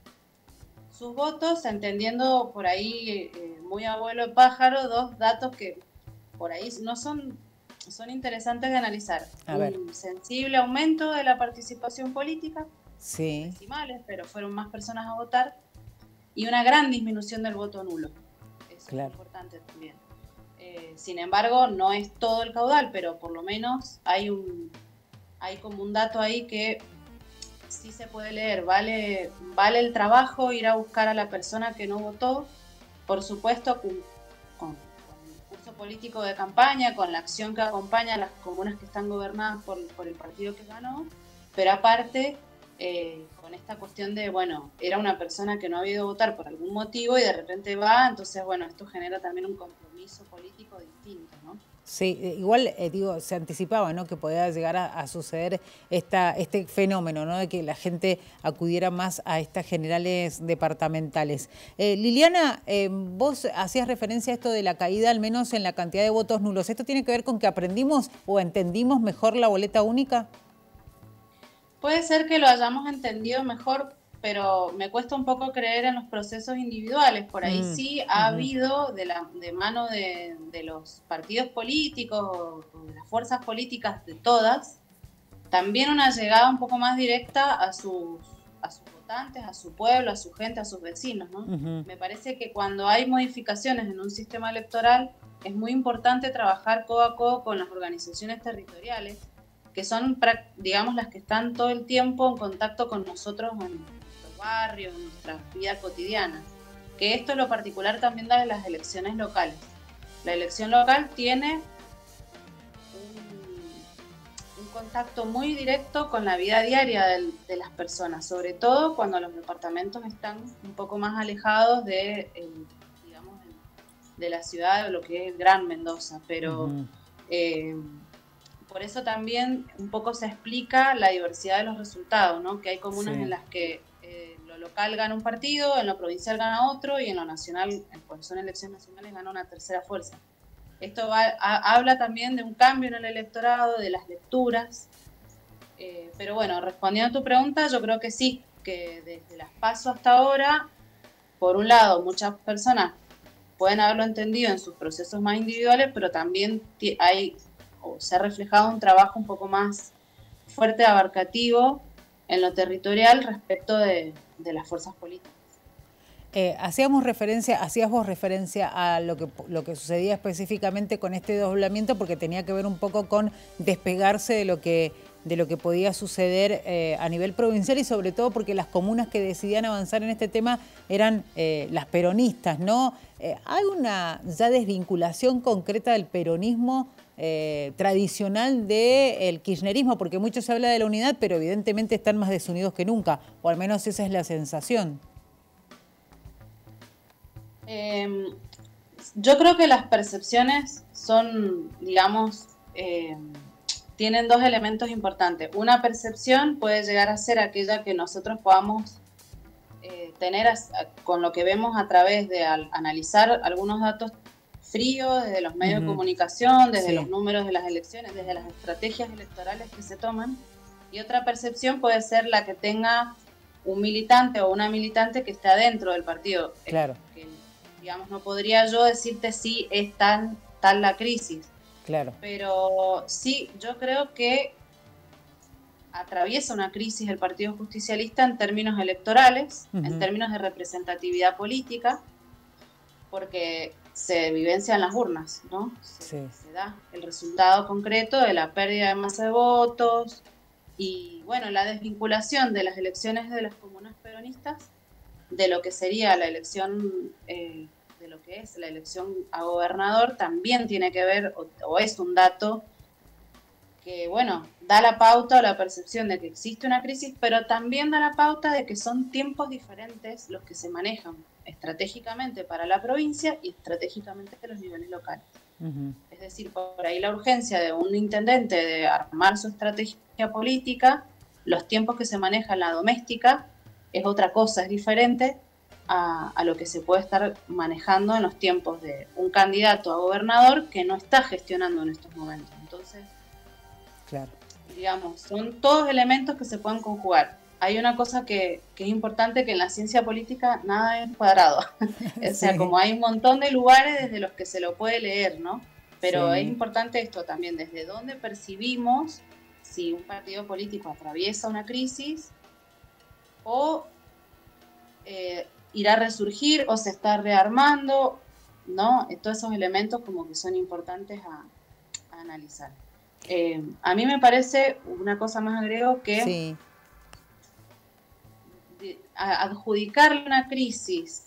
sus votos, entendiendo por ahí, eh, muy abuelo de pájaro, dos datos que por ahí no son, son interesantes de analizar. A un ver. sensible aumento de la participación política, sí. decimales, pero fueron más personas a votar, y una gran disminución del voto nulo. Eso claro. es importante también. Eh, sin embargo, no es todo el caudal, pero por lo menos hay un hay como un dato ahí que sí se puede leer. Vale, vale el trabajo ir a buscar a la persona que no votó, por supuesto, con, con, con el curso político de campaña, con la acción que acompaña a las comunas que están gobernadas por, por el partido que ganó, pero aparte eh, con esta cuestión de, bueno, era una persona que no había ido a votar por algún motivo y de repente va, entonces, bueno, esto genera también un compromiso político distinto, ¿no? Sí, igual, eh, digo, se anticipaba, ¿no?, que podía llegar a, a suceder esta, este fenómeno, ¿no?, de que la gente acudiera más a estas generales departamentales. Eh, Liliana, eh, vos hacías referencia a esto de la caída, al menos en la cantidad de votos nulos. ¿Esto tiene que ver con que aprendimos o entendimos mejor la boleta única? Puede ser que lo hayamos entendido mejor, pero me cuesta un poco creer en los procesos individuales. Por ahí mm, sí ha uh-huh. habido de, la, de mano de, de los partidos políticos o, o de las fuerzas políticas de todas, también una llegada un poco más directa a sus, a sus votantes, a su pueblo, a su gente, a sus vecinos, ¿no? Uh-huh. Me parece que cuando hay modificaciones en un sistema electoral es muy importante trabajar codo a codo con las organizaciones territoriales, que son, digamos, las que están todo el tiempo en contacto con nosotros en nuestros barrios, en nuestra vida cotidiana. Que esto es lo particular también de las elecciones locales. La elección local tiene un, un contacto muy directo con la vida diaria de, de las personas, sobre todo cuando los departamentos están un poco más alejados de, el, digamos, de la ciudad, de lo que es el Gran Mendoza. Pero... Uh-huh. eh, Por eso también un poco se explica la diversidad de los resultados, ¿no? Que hay comunas sí. en las que eh, lo local gana un partido, en lo provincial gana otro y en lo nacional, cuando son elecciones nacionales, gana una tercera fuerza. Esto va, a, habla también de un cambio en el electorado, de las lecturas. Eh, pero bueno, respondiendo a tu pregunta, yo creo que sí, que desde las PASO hasta ahora, por un lado, muchas personas pueden haberlo entendido en sus procesos más individuales, pero también hay... o se ha reflejado un trabajo un poco más fuerte, abarcativo en lo territorial respecto de, de las fuerzas políticas. Eh, hacíamos referencia, hacías vos referencia a lo que, lo que sucedía específicamente con este desdoblamiento, porque tenía que ver un poco con despegarse de lo que, de lo que podía suceder eh, a nivel provincial y sobre todo porque las comunas que decidían avanzar en este tema eran eh, las peronistas, ¿no? Eh, ¿Hay una ya desvinculación concreta del peronismo Eh, tradicional del kirchnerismo? Porque mucho se habla de la unidad, pero evidentemente están más desunidos que nunca, o al menos esa es la sensación. Eh, yo creo que las percepciones son, digamos, eh, tienen dos elementos importantes. Una percepción puede llegar a ser aquella que nosotros podamos eh, tener a, a, con lo que vemos a través de al, analizar algunos datos frío, desde los medios uh-huh. de comunicación, desde sí. los números de las elecciones, desde las estrategias electorales que se toman. Y otra percepción puede ser la que tenga un militante o una militante que esté adentro del partido. Claro. Que, digamos, no podría yo decirte si es tan, tal la crisis. Claro. Pero sí, yo creo que atraviesa una crisis el Partido Justicialista en términos electorales, uh-huh. en términos de representatividad política, porque se vivencian las urnas, ¿no? Se, sí. se da el resultado concreto de la pérdida de masa de votos y, bueno, la desvinculación de las elecciones de las comunas peronistas de lo que sería la elección, eh, de lo que es la elección a gobernador, también tiene que ver, o, o es un dato que, bueno, da la pauta o la percepción de que existe una crisis, pero también da la pauta de que son tiempos diferentes los que se manejan estratégicamente para la provincia y estratégicamente de los niveles locales. Uh-huh. Es decir, por ahí la urgencia de un intendente de armar su estrategia política, los tiempos que se maneja en la doméstica es otra cosa, es diferente a, a lo que se puede estar manejando en los tiempos de un candidato a gobernador que no está gestionando en estos momentos. Entonces, claro. digamos, son todos elementos que se pueden conjugar. Hay una cosa que, que es importante, que en la ciencia política nada es cuadrado. O sea, sí. como hay un montón de lugares desde los que se lo puede leer, ¿no? Pero sí. es importante esto también, desde dónde percibimos si un partido político atraviesa una crisis o eh, irá a resurgir o se está rearmando, ¿no? Todos esos elementos como que son importantes a, a analizar. Eh, a mí me parece, una cosa más agrego, que sí. adjudicarle una crisis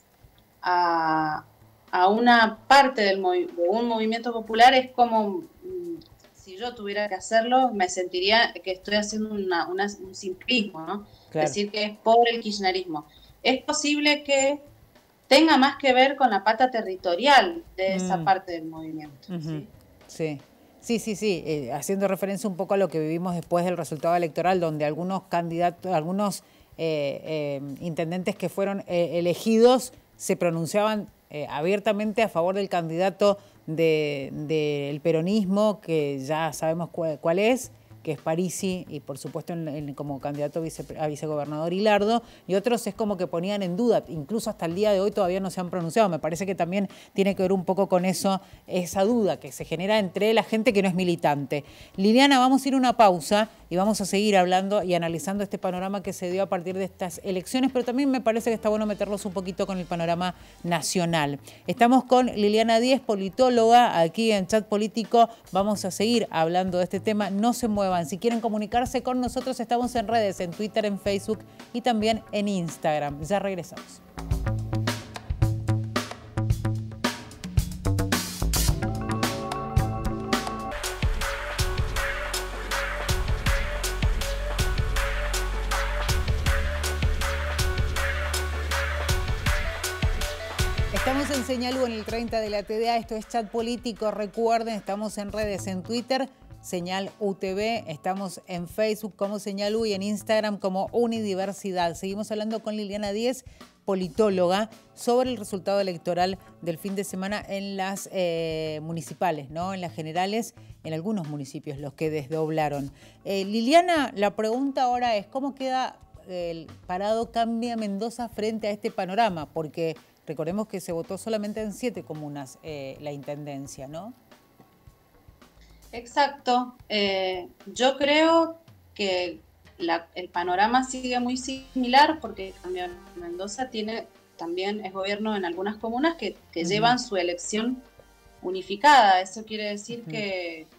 a, a una parte del movi- de un movimiento popular es como, si yo tuviera que hacerlo, me sentiría que estoy haciendo una, una, un simplismo, ¿no? Claro. Decir que es por el kirchnerismo. Es posible que tenga más que ver con la pata territorial de esa mm. parte del movimiento. Uh-huh. ¿sí? Sí. Sí, sí, sí, eh, haciendo referencia un poco a lo que vivimos después del resultado electoral, donde algunos candidatos, algunos eh, eh, intendentes que fueron eh, elegidos se pronunciaban eh, abiertamente a favor del candidato del de, de peronismo, que ya sabemos cu- cuál es, que es Parisi, y por supuesto en, en, como candidato vice, a vicegobernador Hilardo, y otros es como que ponían en duda, incluso hasta el día de hoy todavía no se han pronunciado. Me parece que también tiene que ver un poco con eso, esa duda que se genera entre la gente que no es militante. Liliana, vamos a ir a una pausa y vamos a seguir hablando y analizando este panorama que se dio a partir de estas elecciones, pero también me parece que está bueno meterlos un poquito con el panorama nacional. Estamos con Liliana Díez, politóloga, aquí en Chat Político. Vamos a seguir hablando de este tema. No se muevan. Si quieren comunicarse con nosotros, estamos en redes, en Twitter, en Facebook y también en Instagram. Ya regresamos. Estamos en Señalú, en el treinta de la T D A. Esto es Chat Político. Recuerden, estamos en redes, en Twitter, Señal U T V, estamos en Facebook como Señal U y en Instagram como Unidiversidad. Seguimos hablando con Liliana Díez, politóloga, sobre el resultado electoral del fin de semana en las eh, municipales, ¿no? En las generales, en algunos municipios, los que desdoblaron. Eh, Liliana, la pregunta ahora es, ¿cómo queda el parado Cambia Mendoza frente a este panorama? Porque recordemos que se votó solamente en siete comunas eh, la intendencia, ¿no? Exacto. Eh, yo creo que la, el panorama sigue muy similar porque Cambia Mendoza tiene también es gobierno en algunas comunas que, que uh-huh. llevan su elección unificada. Eso quiere decir uh-huh. que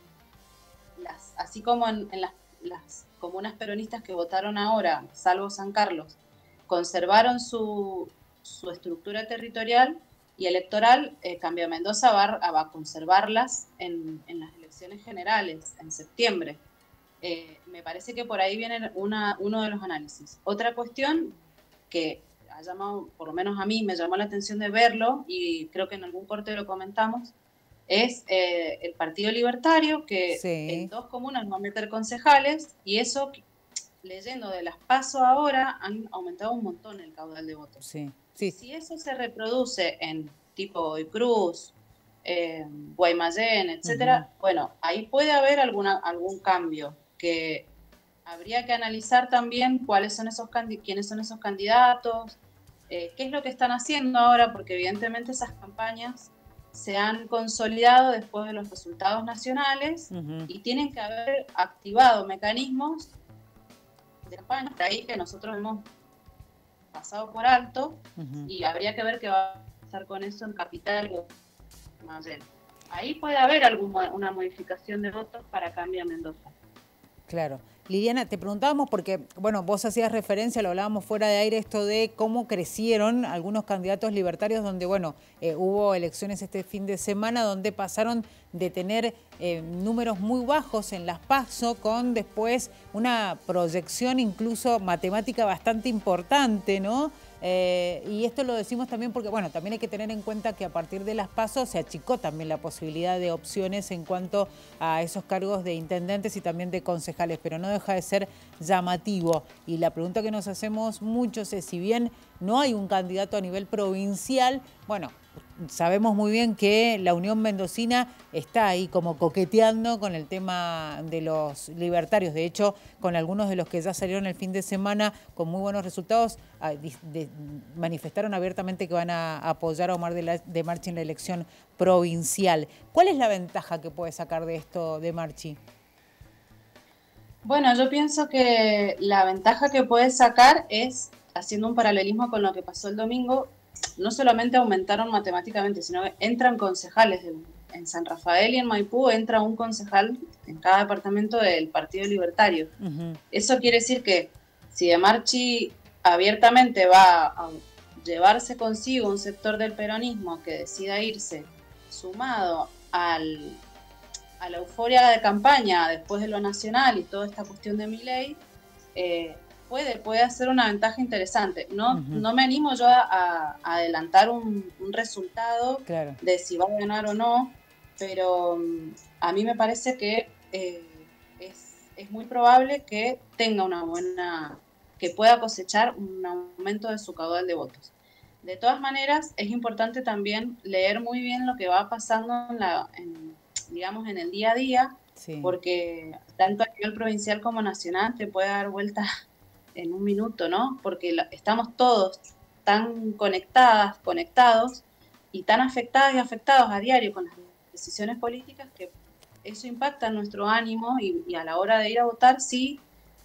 las, así como en, en las, las comunas peronistas que votaron ahora, salvo San Carlos, conservaron su, su estructura territorial y electoral, eh, Cambia Mendoza va a, va a conservarlas en, en las elecciones generales en septiembre. Eh, me parece que por ahí viene una, uno de los análisis. Otra cuestión que ha llamado, por lo menos a mí, me llamó la atención de verlo, y creo que en algún corte lo comentamos, es eh, el Partido Libertario, que sí. en dos comunas va a meter concejales, y eso, leyendo de las PASO ahora, han aumentado un montón el caudal de votos. Sí. Sí. Si eso se reproduce en tipo Hoy Cruz, eh, Guaymallén, etcétera, uh-huh. bueno, ahí puede haber alguna, algún cambio que habría que analizar también cuáles son esos quiénes son esos candidatos, eh, qué es lo que están haciendo ahora, porque evidentemente esas campañas se han consolidado después de los resultados nacionales uh-huh. y tienen que haber activado mecanismos de campaña por ahí que nosotros hemos pasado por alto uh-huh. y habría que ver qué va a pasar con eso en Capital o Guaymallén. Ahí puede haber alguna una modificación de votos para Cambia Mendoza. Claro. Liliana, te preguntábamos porque, bueno, vos hacías referencia, lo hablábamos fuera de aire, esto de cómo crecieron algunos candidatos libertarios donde, bueno, eh, hubo elecciones este fin de semana donde pasaron de tener eh, números muy bajos en las PASO con después una proyección incluso matemática bastante importante, ¿no? Eh, y esto lo decimos también porque, bueno, también hay que tener en cuenta que a partir de las PASO se achicó también la posibilidad de opciones en cuanto a esos cargos de intendentes y también de concejales, pero no deja de ser llamativo. Y la pregunta que nos hacemos muchos es, si bien no hay un candidato a nivel provincial, bueno, sabemos muy bien que la Unión Mendocina está ahí como coqueteando con el tema de los libertarios. De hecho, con algunos de los que ya salieron el fin de semana con muy buenos resultados, de, de, manifestaron abiertamente que van a apoyar a Omar de, la, de Marchi en la elección provincial. ¿Cuál es la ventaja que puede sacar de esto de Marchi? Bueno, yo pienso que la ventaja que puede sacar es, haciendo un paralelismo con lo que pasó el domingo, no solamente aumentaron matemáticamente, sino que entran concejales. En San Rafael y en Maipú entra un concejal en cada departamento del Partido Libertario. Uh-huh. Eso quiere decir que si De Marchi abiertamente va a llevarse consigo un sector del peronismo que decida irse, sumado al, a la euforia de campaña después de lo nacional y toda esta cuestión de Milei, eh, puede, puede hacer una ventaja interesante. No, uh-huh. no me animo yo a, a adelantar un, un resultado claro. de si va a ganar o no, pero um, a mí me parece que eh, es, es muy probable que tenga una buena, que pueda cosechar un aumento de su caudal de votos. De todas maneras, es importante también leer muy bien lo que va pasando en la, en, digamos, en el día a día, sí. porque tanto a nivel provincial como nacional te puede dar vuelta en un minuto, ¿no? Porque la, estamos todos tan conectadas, conectados y tan afectadas y afectados a diario con las decisiones políticas que eso impacta en nuestro ánimo y, y a la hora de ir a votar sí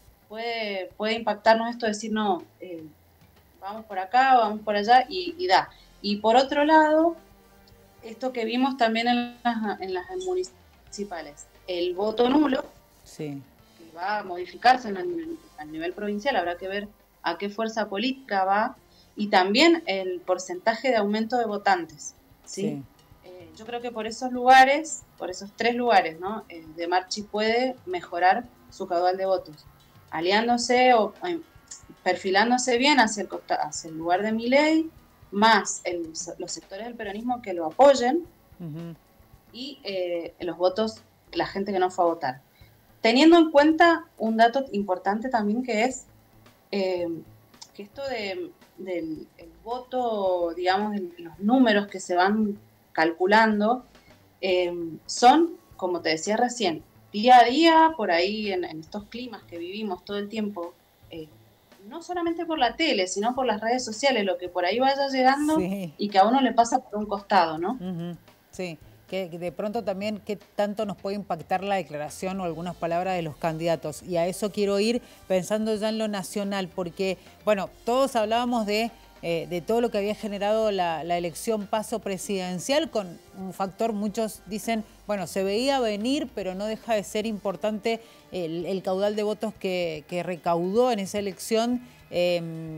puede, puede impactarnos esto de decir, no, eh, vamos por acá, vamos por allá y, y da. Y por otro lado, esto que vimos también en las, en las municipales, el voto nulo, sí. que va a modificarse en el, a nivel provincial, habrá que ver a qué fuerza política va, y también el porcentaje de aumento de votantes, ¿sí? Sí. Eh, yo creo que por esos lugares, por esos tres lugares, ¿no? Eh, de Marchi puede mejorar su caudal de votos, aliándose o eh, perfilándose bien hacia el, costa, hacia el lugar de Milei, más el, los sectores del peronismo que lo apoyen, uh-huh. y eh, los votos, la gente que no fue a votar. Teniendo en cuenta un dato importante también que es eh, que esto de, del el voto, digamos, el, los números que se van calculando eh, son, como te decía recién, día a día, por ahí en, en estos climas que vivimos todo el tiempo, eh, no solamente por la tele, sino por las redes sociales, lo que por ahí vaya llegando sí. y que a uno le pasa por un costado, ¿no? Uh-huh. Sí, que de pronto también qué tanto nos puede impactar la declaración o algunas palabras de los candidatos. Y a eso quiero ir pensando ya en lo nacional, porque, bueno, todos hablábamos de, eh, de todo lo que había generado la, la elección paso presidencial, con un factor, muchos dicen, bueno, se veía venir, pero no deja de ser importante el, el caudal de votos que, que recaudó en esa elección eh,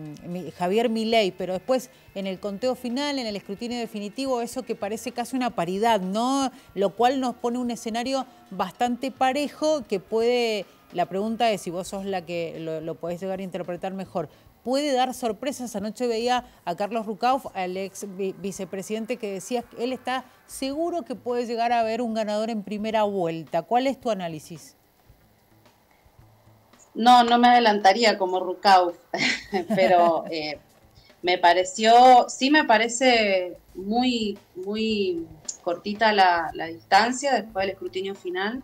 Javier Milei, pero después en el conteo final, en el escrutinio definitivo, eso que parece casi una paridad, ¿no? Lo cual nos pone un escenario bastante parejo que puede, la pregunta es si vos sos la que lo, lo podés llegar a interpretar mejor, puede dar sorpresas. Anoche veía a Carlos Rucauf, al ex vicepresidente, que decía que él está seguro que puede llegar a haber un ganador en primera vuelta. ¿Cuál es tu análisis? No, no me adelantaría como Rucauf, pero eh, me pareció, sí me parece muy, muy cortita la, la distancia después del escrutinio final.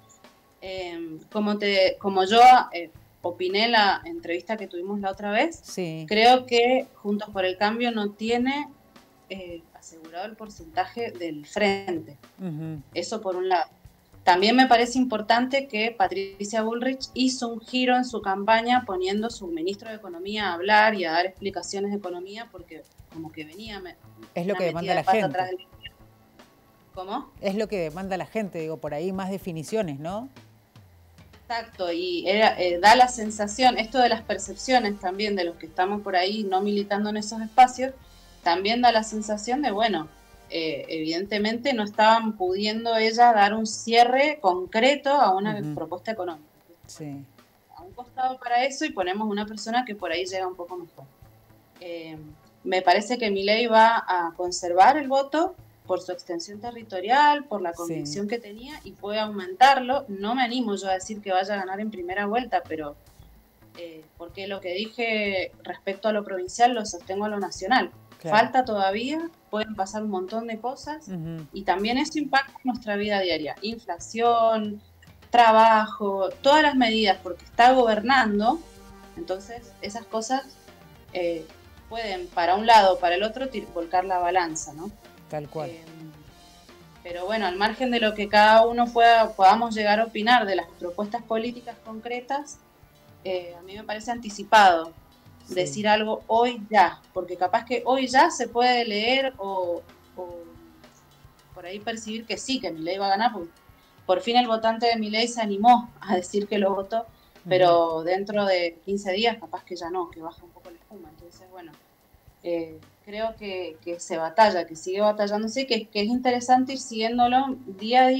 Eh, como, te, como yo eh, opiné en la entrevista que tuvimos la otra vez, sí. creo que Juntos por el Cambio no tiene eh, asegurado el porcentaje del frente. Uh-huh. Eso por un lado. También me parece importante que Patricia Bullrich hizo un giro en su campaña poniendo a su ministro de Economía a hablar y a dar explicaciones de economía, porque como que venía... Me, es lo que demanda la gente. Del... ¿Cómo? Es lo que demanda la gente, digo, por ahí más definiciones, ¿no? Exacto, y era, eh, da la sensación, esto de las percepciones también de los que estamos por ahí no militando en esos espacios, también da la sensación de, bueno... Eh, evidentemente no estaban pudiendo ella dar un cierre concreto a una uh-huh. propuesta económica. Sí. A un costado para eso y ponemos una persona que por ahí llega un poco mejor. Eh, me parece que Milei va a conservar el voto por su extensión territorial, por la convicción sí. que tenía y puede aumentarlo. No me animo yo a decir que vaya a ganar en primera vuelta, pero eh, porque lo que dije respecto a lo provincial lo sostengo a lo nacional. Claro. Falta todavía, pueden pasar un montón de cosas uh-huh. y también eso impacta en nuestra vida diaria. Inflación, trabajo, todas las medidas, porque está gobernando, entonces esas cosas eh, pueden para un lado o para el otro volcar la balanza, ¿no? Tal cual. Eh, pero bueno, al margen de lo que cada uno pueda, podamos llegar a opinar de las propuestas políticas concretas, eh, a mí me parece anticipado. Sí. Decir algo hoy ya, porque capaz que hoy ya se puede leer o, o por ahí percibir que sí, que Milei va a ganar, porque por fin el votante de Milei se animó a decir que lo votó, uh-huh. pero dentro de quince días capaz que ya no, que baja un poco la espuma. Entonces, bueno, eh, creo que, que se batalla, que sigue batallándose, que, que es interesante ir siguiéndolo día a día.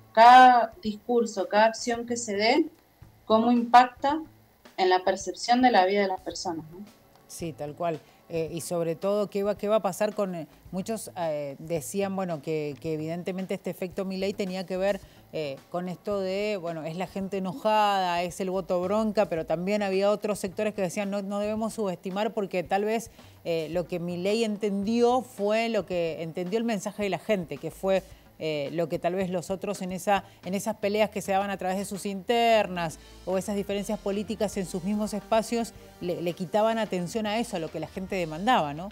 cada discurso, cada acción que se dé, cómo impacta en la percepción de la vida de las personas, ¿no? Sí, tal cual. Eh, y sobre todo, ¿qué va, qué va a pasar con...? Eh, muchos eh, decían, bueno, que, que evidentemente este efecto Milei tenía que ver eh, con esto de, bueno, es la gente enojada, es el voto bronca, pero también había otros sectores que decían no, no debemos subestimar porque tal vez eh, lo que Milei entendió fue lo que entendió el mensaje de la gente, que fue... Eh, lo que tal vez los otros en, esa, en esas peleas que se daban a través de sus internas o esas diferencias políticas en sus mismos espacios, le, le quitaban atención a eso, a lo que la gente demandaba, ¿no?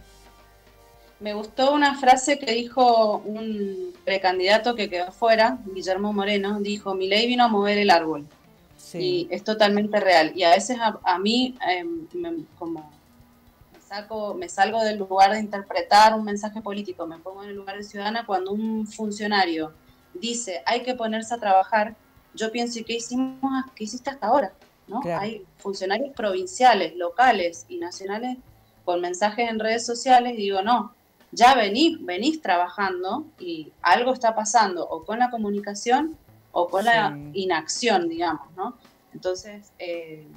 Me gustó una frase que dijo un precandidato que quedó fuera, Guillermo Moreno, dijo, Milei vino a mover el árbol. Sí. Y es totalmente real. Y a veces a, a mí, eh, me, como... Saco, me salgo del lugar de interpretar un mensaje político, me pongo en el lugar de ciudadana. Cuando un funcionario dice hay que ponerse a trabajar, yo pienso, ¿y qué hicimos, qué hiciste hasta ahora? ¿No? Claro. Hay funcionarios provinciales, locales y nacionales con mensajes en redes sociales y digo, no, ya venís, venís trabajando y algo está pasando o con la comunicación o con sí. la inacción, digamos, ¿no? Entonces, eh,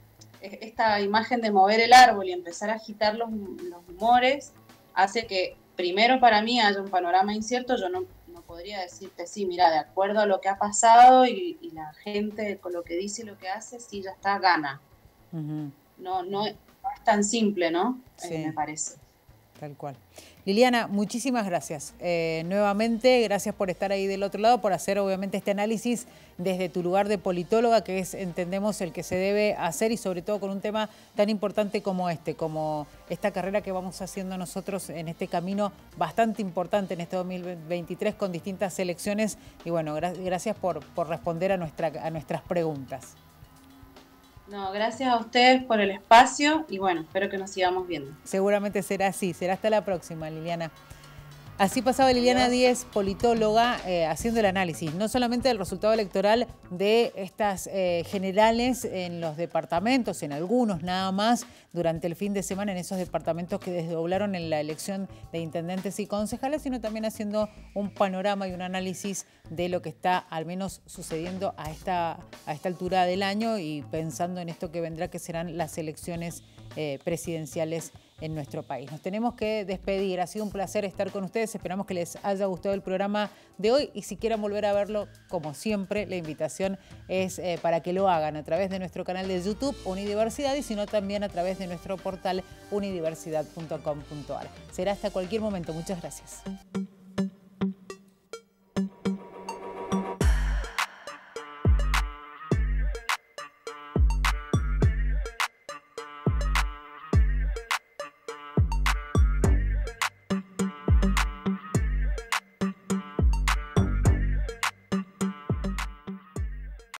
esta imagen de mover el árbol y empezar a agitar los, los humores hace que primero para mí haya un panorama incierto. Yo no, no podría decirte, sí, mira, de acuerdo a lo que ha pasado y, y la gente con lo que dice y lo que hace, sí, ya está, gana. Uh-huh. no, no, no es tan simple, ¿no? Sí. Eh, me parece. Tal cual. Liliana, muchísimas gracias. Eh, nuevamente, gracias por estar ahí del otro lado, por hacer obviamente este análisis desde tu lugar de politóloga, que es, entendemos, el que se debe hacer y sobre todo con un tema tan importante como este, como esta carrera que vamos haciendo nosotros en este camino bastante importante en este dos mil veintitrés con distintas elecciones. Y bueno, gra- gracias por, por responder a, nuestra, a nuestras preguntas. No, gracias a ustedes por el espacio y bueno, espero que nos sigamos viendo. Seguramente será así, será hasta la próxima, Liliana. Así pasaba Liliana Díez, politóloga, eh, haciendo el análisis, no solamente del resultado electoral de estas eh, generales en los departamentos, en algunos nada más, durante el fin de semana en esos departamentos que desdoblaron en la elección de intendentes y concejales, sino también haciendo un panorama y un análisis de lo que está al menos sucediendo a esta, a esta altura del año y pensando en esto que vendrá, que serán las elecciones eh, presidenciales en nuestro país. Nos tenemos que despedir. Ha sido un placer estar con ustedes. Esperamos que les haya gustado el programa de hoy y si quieren volver a verlo, como siempre, la invitación es eh, para que lo hagan a través de nuestro canal de YouTube Unidiversidad y si no también a través de nuestro portal unidiversidad punto com punto a r. Será hasta cualquier momento. Muchas gracias.